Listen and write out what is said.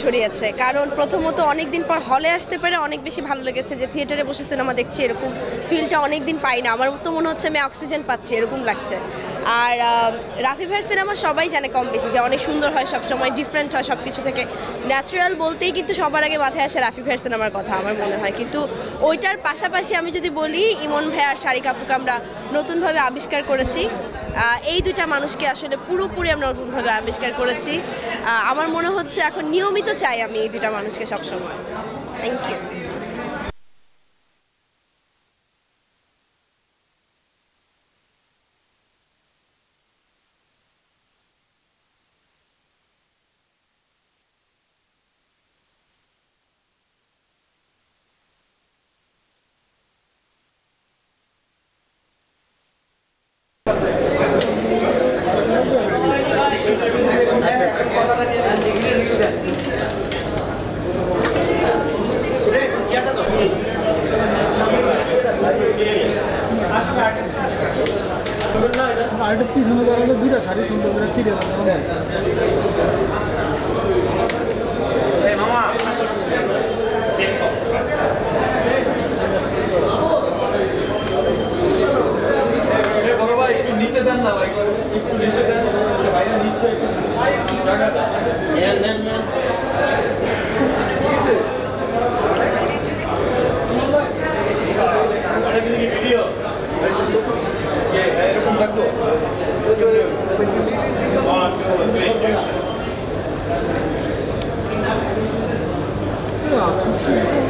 ছড়িয়েছে, কারণ প্রথমত অনেক দিন পর হলে আসতে পেরে অনেক বেশি ভালো লেগেছে, যে থিয়েটারে বসে সিনেমা দেখছি এরকম ফিলটা অনেক দিন পাই না। আমার তো মনে হচ্ছে আমি অক্সিজেন পাচ্ছি এরকম লাগছে। আর রাফি ভাইয়ের সিনেমা সবাই জানে কম বেশি যে অনেক সুন্দর হয়, সবসময় ডিফারেন্ট হয় সব কিছু থেকে। ন্যাচারাল বলতেই কিন্তু সবার আগে মাথায় আসে রাফি ভাইয়ের সিনেমার কথা আমার মনে হয়। কিন্তু ওইটার পাশাপাশি আমি যদি বলি, ইমন ভাই আর শারিক আপুকে আমরা নতুনভাবে আবিষ্কার করেছি। এই দুইটা মানুষকে আসলে পুরোপুরি আমরা নতুনভাবে আবিষ্কার করেছি। আমার মনে হচ্ছে এখন নিয়মিত চাই আমি এই দুইটা মানুষকে সবসময়। Thank you. আরেকটা পিছনে দাঁড়ালে দুইটা শাড়ি সুন্দর করে সিরিয়াল নিতে দেন না ভাই, একটু নিতে দেন ভাইয়া নিচ্ছে জায়গাটা ভিডিও এরকম থাকতো